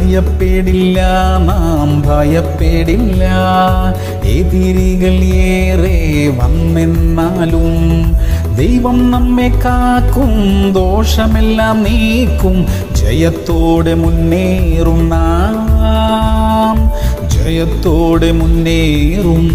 ഭയപ്പെടില്ല, നാം ഭയപ്പെടില്ല. എതിരികൾ ഏറെ വന്നെന്നാലും ദൈവം നമ്മെ കാക്കും, ദോഷമെല്ലാം നീക്കും. ജയത്തോടെ മുന്നേറും നാം, ജയത്തോടെ മുന്നേറും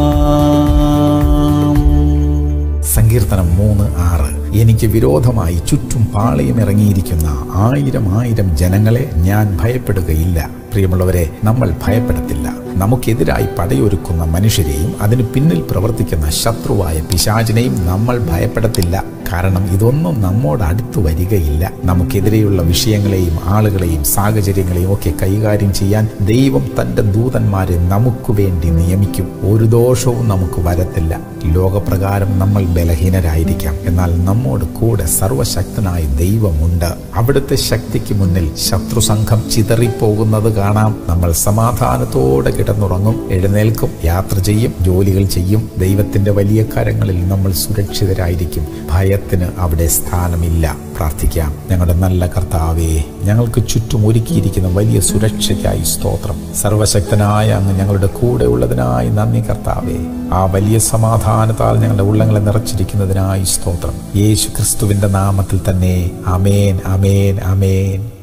നാം. സങ്കീർത്തനം 3:6. എനിക്ക് വിരോധമായി ചുറ്റും പാളയമിറങ്ങിയിരിക്കുന്ന ആയിരം ജനങ്ങളെ ഞാൻ ഭയപ്പെടുകയില്ല. പ്രിയമുള്ളവരെ, നമ്മൾ ഭയപ്പെടത്തില്ല. നമുക്കെതിരായി പടയൊരുക്കുന്ന മനുഷ്യരെയും അതിന് പിന്നിൽ പ്രവർത്തിക്കുന്ന ശത്രുവായ പിശാചിനെയും നമ്മൾ ഭയപ്പെടത്തില്ല. കാരണം ഇതൊന്നും നമ്മോട് അടുത്തു വരികയില്ല. നമുക്കെതിരെയുള്ള വിഷയങ്ങളെയും ആളുകളെയും സാഹചര്യങ്ങളെയും ഒക്കെ കൈകാര്യം ചെയ്യാൻ ദൈവം തൻ്റെ ദൂതന്മാരെ നമുക്ക് വേണ്ടി നിയമിക്കും. ഒരു ദോഷവും നമുക്ക് വരത്തില്ല. ലോകപ്രകാരം നമ്മൾ ബലഹീനരായിരിക്കാം, എന്നാൽ നമ്മോട് കൂടെ സർവശക്തനായ ദൈവമുണ്ട്. അവിടുത്തെ ശക്തിക്ക് മുന്നിൽ ശത്രുസംഘം ചിതറിപ്പോകുന്നത് കാണാം. നമ്മൾ സമാധാനത്തോടെ കിടന്നുറങ്ങും, എഴുന്നേൽക്കും, യാത്ര ചെയ്യും, ജോലികൾ ചെയ്യും. ദൈവത്തിന്റെ വലിയ കരങ്ങളിൽ നമ്മൾ സുരക്ഷിതരായിരിക്കും. ഭയത്തിന് അവിടെ സ്ഥാനമില്ല. പ്രാർത്ഥിക്കാം. ഞങ്ങളുടെ നല്ല കർത്താവേ, ഞങ്ങൾക്ക് ചുറ്റും ഒരുക്കിയിരിക്കുന്ന വലിയ സുരക്ഷയ്ക്കായി സ്തോത്രം. സർവശക്തനായ അങ്ങ് ഞങ്ങളുടെ കൂടെ ഉള്ളതിനായി നന്ദി കർത്താവേ. ആ വലിയ സമാധാനത്താൽ ഞങ്ങളുടെ ഉള്ളങ്ങളെ നിറച്ചിരിക്കുന്നതിനായി സ്തോത്രം. യേശു ക്രിസ്തുവിന്റെ നാമത്തിൽ തന്നെ. ആമേൻ, ആമേൻ, ആമേൻ.